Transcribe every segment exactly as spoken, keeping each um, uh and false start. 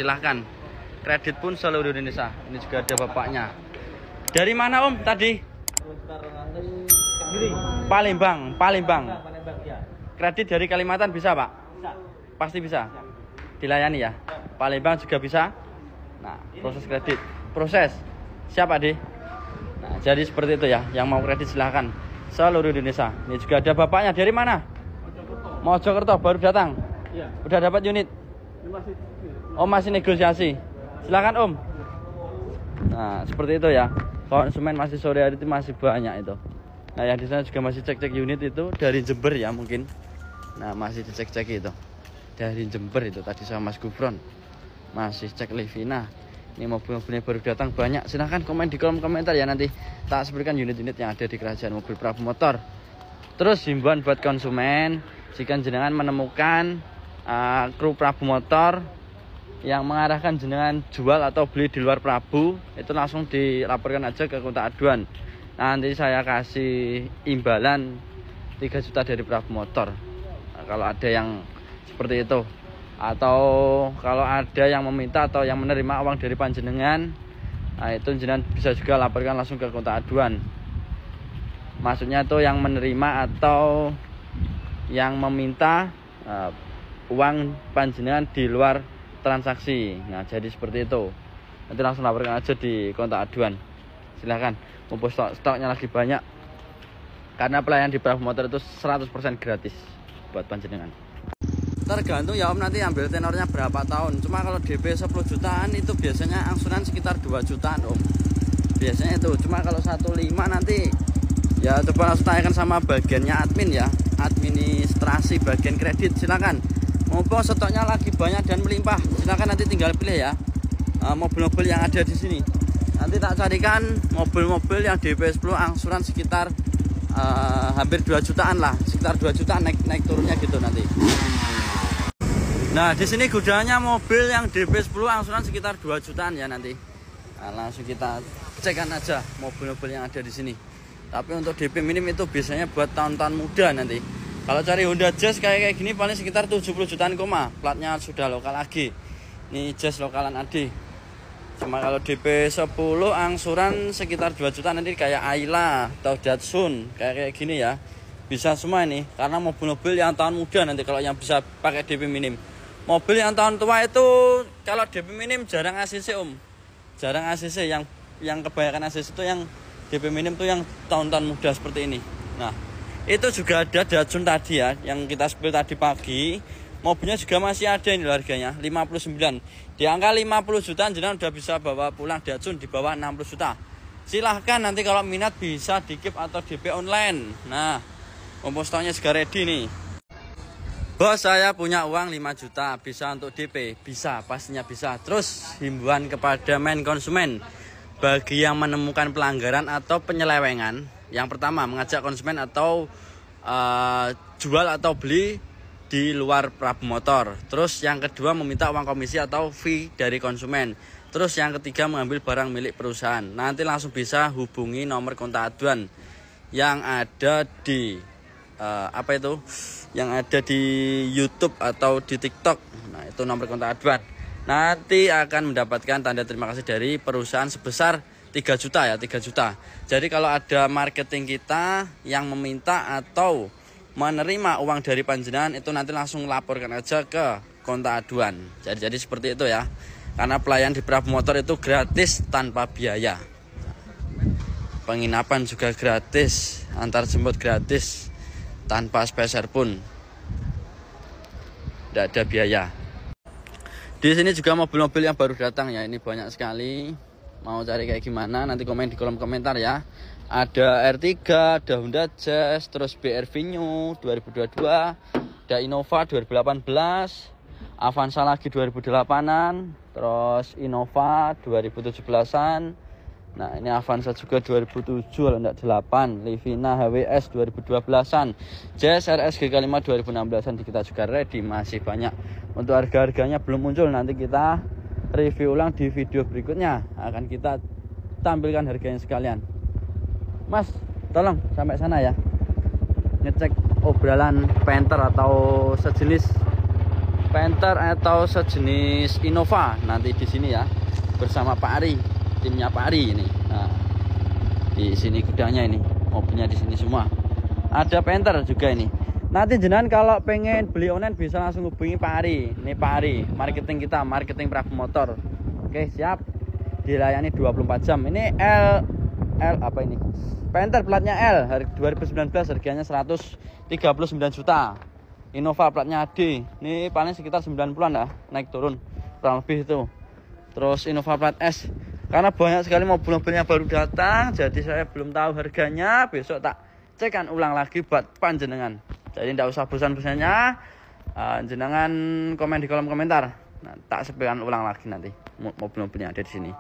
silahkan. Kredit pun seluruh Indonesia. Ini juga ada bapaknya. Dari mana Om tadi? Palembang, Palembang. Kredit dari Kalimantan bisa Pak? Pasti bisa. Dilayani ya. Palembang juga bisa. Nah, proses kredit, proses. Siapa Ade? Nah, jadi seperti itu ya. Yang mau kredit silahkan. Seluruh Indonesia. Ini juga ada bapaknya. Dari mana? Mojokerto baru datang. Udah dapat unit. Oh masih negosiasi. Silahkan Om. Nah seperti itu ya. Konsumen masih sore hari itu masih banyak itu. Nah yang di sana juga masih cek-cek unit itu dari Jember ya mungkin. Nah masih dicek-cek itu dari Jember itu tadi sama Mas Gufron. Masih cek Livina. Ini mobil-mobilnya baru datang banyak. Silahkan komen di kolom komentar ya, nanti tak sebutkan unit-unit yang ada di Kerajaan Mobil Prabu Motor. Terus himbauan buat konsumen, jika jenengan menemukan uh, kru Prabu Motor yang mengarahkan jenengan jual atau beli di luar Prabu, itu langsung dilaporkan aja ke kontak aduan. Nanti saya kasih imbalan tiga juta dari Prabu Motor. Nah, kalau ada yang seperti itu, atau kalau ada yang meminta atau yang menerima uang dari panjenengan, nah itu jenengan bisa juga laporkan langsung ke kontak aduan. Maksudnya itu yang menerima atau yang meminta uh, uang panjenengan di luar transaksi. Nah jadi seperti itu, nanti langsung laporkan aja di kontak aduan. Silahkan, mumpung stok stoknya lagi banyak, karena pelayanan di Prabu Motor itu seratus persen gratis buat panjenengan. Tergantung ya Om, nanti ambil tenornya berapa tahun. Cuma kalau D P sepuluh jutaan itu biasanya angsuran sekitar dua jutaan Om, biasanya itu. Cuma kalau satu koma lima nanti ya coba langsung tanyakan sama bagiannya admin ya, administrasi bagian kredit. Silakan, mumpung stoknya lagi banyak dan melimpah, silakan nanti tinggal pilih ya mobil-mobil yang ada di sini. Nanti tak carikan mobil-mobil yang D P sepuluh angsuran sekitar uh, hampir dua jutaan lah, sekitar dua jutaan naik naik turunnya gitu nanti. Nah di sini gudangnya mobil yang D P sepuluh angsuran sekitar dua jutaan ya nanti. Nah, langsung kita cekkan aja mobil-mobil yang ada di sini. Tapi untuk D P minim itu biasanya buat tahun-tahun muda nanti. Kalau cari Honda Jazz kayak kayak gini paling sekitar tujuh puluh jutaan koma. Platnya sudah lokal lagi. Ini Jazz lokalan A D. Cuma kalau D P sepuluh angsuran sekitar dua juta nanti kayak Ayla atau Datsun kayak kayak gini ya. Bisa semua ini karena mobil-mobil yang tahun muda nanti kalau yang bisa pakai D P minim. Mobil yang tahun tua itu kalau D P minim jarang A C C Om. Jarang A C C, yang yang kebanyakan A C C itu yang D P minim tuh yang tahun-tahun muda seperti ini. Nah, itu juga ada Datsun tadi ya, yang kita spill tadi pagi. Mobilnya juga masih ada ini harganya lima puluh sembilan. Di angka lima puluh jutaan jenengan udah bisa bawa pulang Datsun di bawah enam puluh juta. Silahkan nanti kalau minat bisa di-keep atau D P online. Nah, mumpung stoknya juga ready nih. Bos, saya punya uang lima juta, bisa untuk D P? Bisa, pastinya bisa. Terus himbauan kepada main konsumen, bagi yang menemukan pelanggaran atau penyelewengan, yang pertama mengajak konsumen atau uh, jual atau beli di luar Prabu Motor. Terus yang kedua meminta uang komisi atau fee dari konsumen. Terus yang ketiga mengambil barang milik perusahaan. Nanti langsung bisa hubungi nomor kontak aduan yang ada di uh, apa itu? Yang ada di YouTube atau di TikTok. Nah, itu nomor kontak aduan. Nanti akan mendapatkan tanda terima kasih dari perusahaan sebesar tiga juta ya, tiga juta. Jadi kalau ada marketing kita yang meminta atau menerima uang dari panjenengan, itu nanti langsung laporkan aja ke kontak aduan. Jadi jadi seperti itu ya. Karena pelayan di Prabu Motor itu gratis tanpa biaya. Penginapan juga gratis, antar jemput gratis tanpa spesial pun. Tidak ada biaya. Di sini juga mobil-mobil yang baru datang ya, ini banyak sekali. Mau cari kayak gimana nanti komen di kolom komentar ya. Ada R tiga, ada Honda Jazz, terus B R Venue dua ribu dua puluh dua, ada Innova dua ribu delapan belas, Avanza lagi dua ribu delapan-an, terus Innova dua ribu tujuh belasan. Nah, ini Avanza juga dua ribu tujuh kalau enggak delapan, Livina H W S dua ribu dua belasan, Jazz R S G K lima dua ribu enam belasan di kita juga ready, masih banyak. Untuk harga-harganya belum muncul, nanti kita review ulang di video berikutnya. Akan kita tampilkan harganya sekalian. Mas, tolong sampai sana ya, ngecek obrolan Panther atau sejenis Panther atau sejenis Innova nanti di sini ya, bersama Pak Ari, timnya Pak Ari ini. Nah, di sini gudangnya ini, mobilnya di sini semua. Ada Panther juga ini. Nanti jenengan kalau pengen beli online bisa langsung hubungi Pak Ari. Ini Pak Ari, marketing kita, marketing Prabu Motor. Oke, siap. Dilayani dua puluh empat jam. Ini L L apa ini? Panther platnya L, dua ribu sembilan belas, harganya seratus tiga puluh sembilan juta. Innova platnya D, ini paling sekitar sembilan puluhan lah, naik turun kurang lebih itu. Terus Innova plat S, karena banyak sekali mobil-mobilnya baru datang, jadi saya belum tahu harganya. Besok tak cekan ulang lagi buat panjenengan. Jadi tidak usah bosan-bosannya, uh, jenengan komen di kolom komentar. Nah, tak sepekan ulang lagi nanti mobil-mobilnya ada di sini.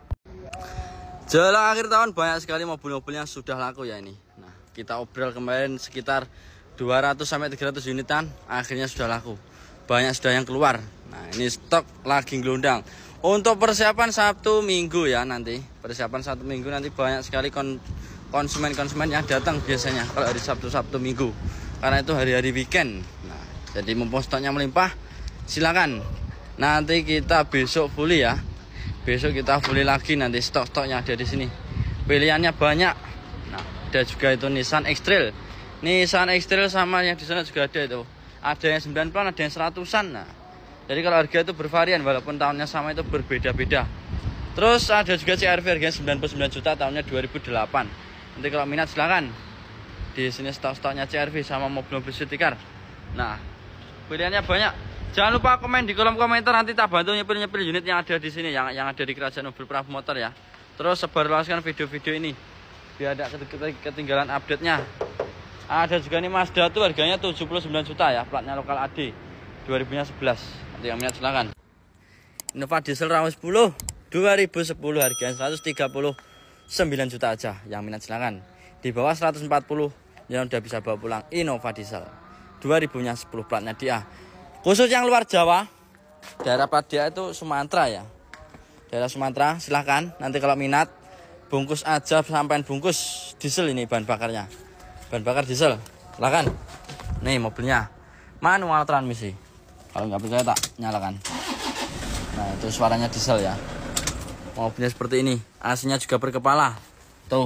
Jelang akhir tahun banyak sekali mobil-mobil yang sudah laku ya ini. Nah, kita obrol kemarin sekitar dua ratus sampai tiga ratus unitan, akhirnya sudah laku. Banyak sudah yang keluar. Nah, ini stok lagi gelondang. Untuk persiapan Sabtu Minggu ya nanti. Persiapan Sabtu Minggu nanti banyak sekali konsumen-konsumen yang datang biasanya kalau hari Sabtu Sabtu Minggu. Karena itu hari-hari weekend. Nah, jadi mumpung stoknya melimpah, silakan. Nanti kita besok fully ya. Besok kita fully lagi nanti stok-stoknya ada di sini. Pilihannya banyak. Nah, ada juga itu Nissan X-Trail. Nissan X-Trail sama yang di sana juga ada itu. Ada yang sembilan puluhan, ada yang seratusan. Nah, jadi kalau harga itu bervarian walaupun tahunnya sama itu berbeda-beda. Terus ada juga C R V harganya sembilan puluh sembilan juta, tahunnya dua ribu delapan. Nanti kalau minat silakan. Di sini stok-stoknya C R V sama mobil-mobil city car. Nah, pilihannya banyak. Jangan lupa komen di kolom komentar, nanti tak bantu nyepil-nyepil unit yang ada di sini, yang yang ada di Kerajaan Mobil Prabu Motor ya. Terus sebarluaskan video-video ini biar tidak ketinggalan update-nya. Ada juga nih Mazda tuh harganya tujuh puluh sembilan juta ya, platnya lokal A D dua ribu sebelas. Nanti yang minat silakan. Innova diesel RAWA sepuluh dua ribu sepuluh harganya seratus tiga puluh sembilan juta aja. Yang minat silakan. Di bawah seratus empat puluh yang udah bisa bawa pulang Innova diesel dua ribu sepuluh platnya D A. Khusus yang luar Jawa, daerah plat D A itu Sumatera ya. Daerah Sumatera silakan. Nanti kalau minat bungkus aja, sampai bungkus diesel ini bahan bakarnya. Bahan bakar diesel, silakan. Nih mobilnya manual transmisi. Kalau nggak percaya tak nyalakan. Nah itu suaranya diesel ya. Mobilnya seperti ini. A C-nya juga berkepala. Tuh.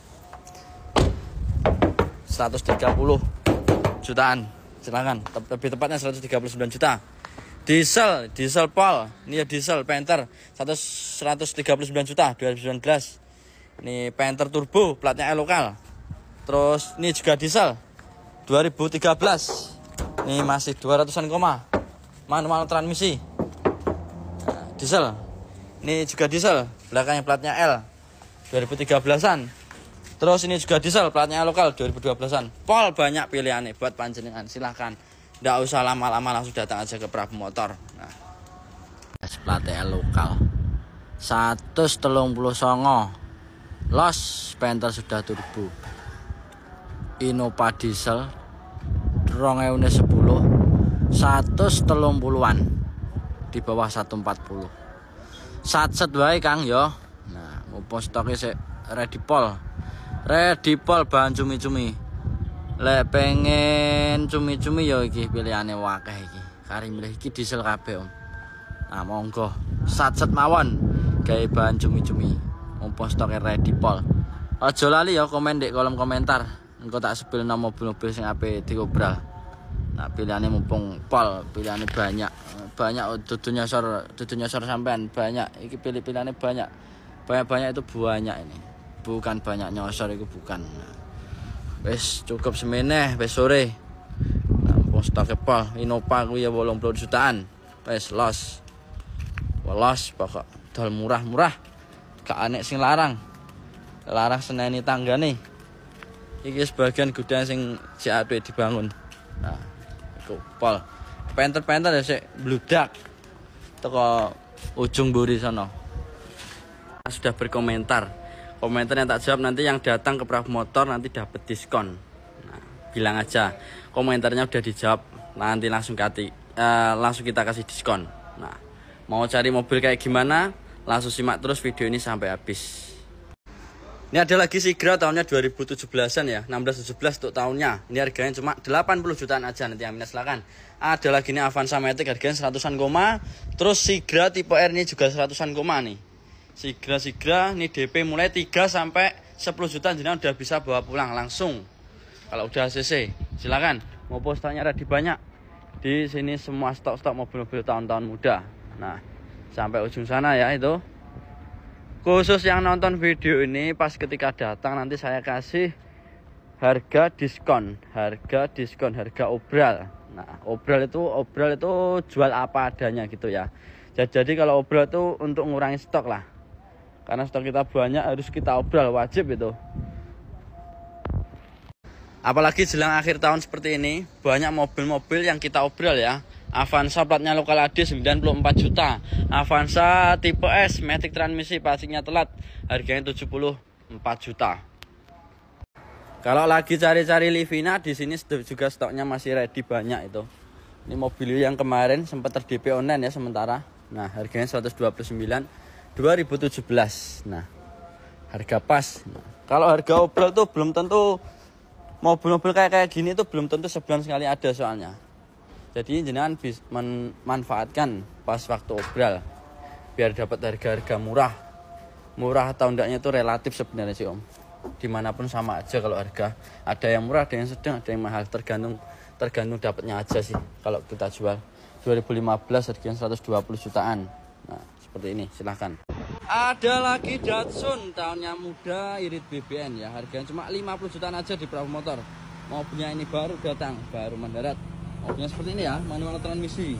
seratus tiga puluh jutaan. Silakan. Lebih tepatnya seratus tiga puluh sembilan juta. Diesel, diesel Pol. Ini ya diesel Panther seratus tiga puluh sembilan juta dua ribu sembilan belas. Ini Panther turbo, platnya E lokal. Terus ini juga diesel dua ribu tiga belas. Ini masih dua ratusan koma. Manual transmisi. Nah, diesel. Ini juga diesel, belakangnya platnya L dua ribu tiga belasan. Terus ini juga diesel, platnya lokal dua ribu dua belasan. Pol banyak pilihannya buat panjenengan. Silahkan. Nggak usah lama-lama, langsung datang aja ke Prabu Motor. Nah, platnya lokal seratus tiga puluh songo. Los Panther sudah turbo. Innova diesel dua ribu sepuluh seratus tiga puluhan di bawah seratus empat puluh. Satset wae Kang yo. Nah, mumpung stoknya sik ready pol. Ready pol bahan cumi-cumi. Lek pengen cumi-cumi yo iki pilihane wakeh iki. Kari milih iki diesel kabeh Om. Nah, monggo satset mawon gawe bahan cumi-cumi. Mumpung stoknya ready pol. Aja lali ya komen di kolom komentar. Engko tak sepilno mobil-mobil sing apik diobral. Nah, pilihannya mumpung pol, pilihannya banyak. Banyak dudu nyosor, dudu nyosor sampean banyak. Iki pilih-pilihannya banyak. Banyak-banyak itu banyak ini. Bukan banyak nyosor itu bukan. Nah, wis cukup semene, wis sore. Nah, mumpung stok pol, Innova kuwi ya wolung puluh jutaan. Wis los. Los pokok dol murah-murah. Gak anek sing larang. Larang seneni tanggane. Iki sebagian gudang sing C A D dibangun. Nah, iku pol. Panther-panther ya sik bludak. Teko ujung mburi sana. Sudah berkomentar. Komentar yang tak jawab nanti yang datang ke Prabu Motor nanti dapat diskon. Nah, bilang aja komentarnya udah dijawab, nanti langsung kati, uh, langsung kita kasih diskon. Nah, mau cari mobil kayak gimana? Langsung simak terus video ini sampai habis. Ini ada lagi Sigra tahunnya dua ribu tujuh belasan ya, enam belas tujuh belas untuk tahunnya. Ini harganya cuma delapan puluh jutaan aja, nanti yang minat silakan. Ada lagi ini Avanza Matic harganya seratusan koma. Terus Sigra tipe R ini juga seratusan koma nih. Sigra Sigra ini D P mulai tiga sampai sepuluh juta jenengan udah bisa bawa pulang langsung. Kalau udah A C C, silakan. Mau postanya ada di banyak. Di sini semua stok-stok mobil-mobil tahun-tahun muda. Nah, sampai ujung sana ya itu. Khusus yang nonton video ini pas ketika datang nanti saya kasih harga diskon, harga diskon, harga obral. Nah, obral itu obral itu jual apa adanya gitu ya. Jadi kalau obral itu untuk ngurangi stok lah. Karena stok kita banyak harus kita obral, wajib itu. Apalagi jelang akhir tahun seperti ini, banyak mobil-mobil yang kita obral ya. Avanza platnya lokal A D sembilan puluh empat juta. Avanza tipe S Matic transmisi pastinya telat, harganya tujuh puluh empat juta. Kalau lagi cari-cari Livina di sini juga stoknya masih ready banyak itu. Ini mobil yang kemarin sempat ter D P online ya sementara. Nah, harganya seratus dua puluh sembilan dua ribu tujuh belas. Nah, harga pas. Nah, kalau harga obral tuh belum tentu mobil-mobil kayak kayak gini tuh belum tentu sebulan sekali ada soalnya. Jadi jenengan bisa memanfaatkan pas waktu obral biar dapat harga-harga murah. Murah atau enggaknya itu relatif sebenarnya sih Om. Dimanapun sama aja kalau harga. Ada yang murah, ada yang sedang, ada yang mahal. Tergantung tergantung dapatnya aja sih kalau kita jual. dua ribu lima belas harganya seratus dua puluh jutaan. Nah, seperti ini silahkan. Ada lagi Datsun tahunnya muda irit B B N ya. Harganya cuma lima puluh jutaan aja di Bravo Motor. Mobilnya ini baru datang, baru mendarat. Mobilnya seperti ini ya, manual transmisi.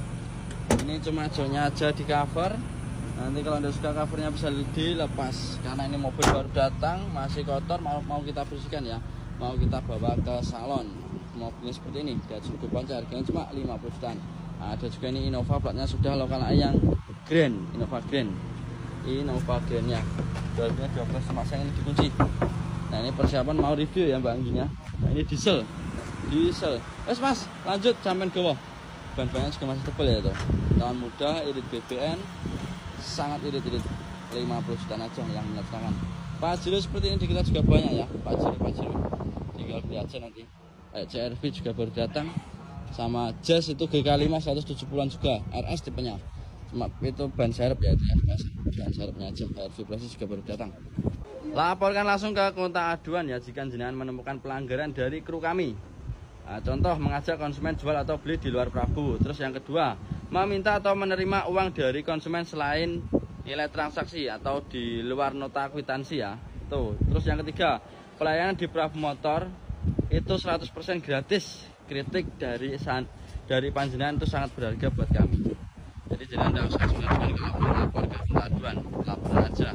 Ini cuma joknya aja di cover. Nanti kalau anda suka covernya bisa dilepas. Karena ini mobil baru datang, masih kotor, mau mau kita bersihkan ya. Mau kita bawa ke salon. Mobilnya seperti ini, Datsun Coupe harganya cuma lima puluh jutaan. Ada juga ini Innova platnya sudah lokal A yang Grand, Innova Grand. Innova Grand-nya. Harganya dua belas sama saya ini dikunci. Nah, ini persiapan mau review ya Mbak Angginya. Nah, ini diesel. Diesel. Wes Mas, lanjut sampean ke bawah. Ban-bannya juga masih tebal ya tuh. Tahun muda irit B B N sangat irit-irit. lima puluh jutaan aja yang minat tangan. Pajero seperti ini di kita juga banyak ya. Pajero Pajero. Tinggal beli aja nanti. Kayak C R V juga baru datang. Sama Jazz itu G K lima seratus tujuh puluhan juga. R S tipenya. Cuma itu ban serep ya itu ya. Ban serepnya aja. R V Plus juga baru datang. Laporkan langsung ke kontak aduan ya jika jenengan menemukan pelanggaran dari kru kami. Nah, contoh mengajak konsumen jual atau beli di luar Prabu. Terus yang kedua, meminta atau menerima uang dari konsumen selain nilai transaksi atau di luar nota kwitansi ya. Tuh. Terus yang ketiga, pelayanan di Prabu Motor itu seratus persen gratis. Kritik dari dari panjenengan itu sangat berharga buat kami. Jadi jenengan tidak usah sungkan-sungkan kalau lapor ke kontak aduan, lapor aja.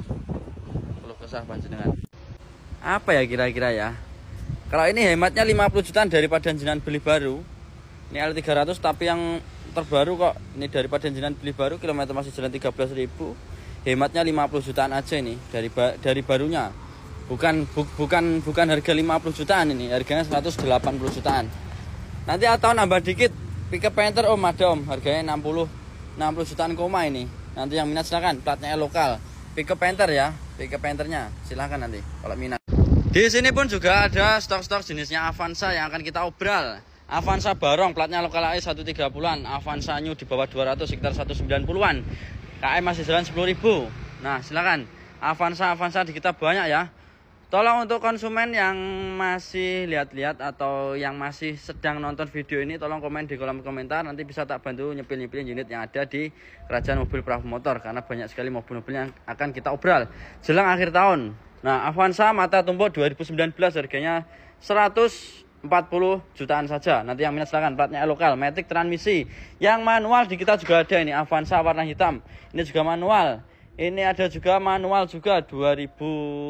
Kalau kesah panjenengan. Apa ya kira-kira ya? Kalau ini hematnya lima puluh jutaan daripada jenengan beli baru. Ini L tiga ratus tapi yang terbaru kok. Ini daripada jenengan beli baru kilometer masih jalan tiga belas ribu. Hematnya lima puluh jutaan aja ini dari dari barunya. Bukan bu, bukan bukan harga lima puluh jutaan ini, harganya seratus delapan puluh jutaan. Nanti atau nambah dikit pickup Panther Om ada Om, harganya enam puluh jutaan koma ini. Nanti yang minat silakan, platnya lokal. Pickup Panther ya, pickup Panthernya silakan nanti kalau minat. Di sini pun juga ada stok-stok jenisnya Avanza yang akan kita obral. Avanza Barong platnya lokal A E seratus tiga puluhan, Avanza New di bawah dua ratus sekitar seratus sembilan puluhan. K M masih jalan sepuluh ribu. Nah, silakan. Avanza Avanza di kita banyak ya. Tolong untuk konsumen yang masih lihat-lihat atau yang masih sedang nonton video ini, tolong komen di kolom komentar. Nanti bisa tak bantu nyepil-nyepilin unit yang ada di Kerajaan Mobil Prabu Motor. Karena banyak sekali mobil-mobil yang akan kita obral jelang akhir tahun. Nah, Avanza mata tumpuk dua ribu sembilan belas harganya seratus empat puluh jutaan saja. Nanti yang minat silakan, platnya lokal, Matic transmisi. Yang manual di kita juga ada ini, Avanza warna hitam. Ini juga manual. Ini ada juga manual juga dua ribu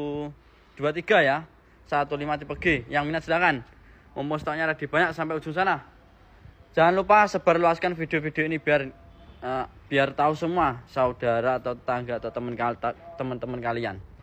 dua puluh tiga ya. satu lima tipe G. Yang minat silakan. Mumpung stoknya ada banyak sampai ujung sana. Jangan lupa sebarluaskan video-video ini biar uh, biar tahu semua saudara atau tetangga atau teman teman kalian.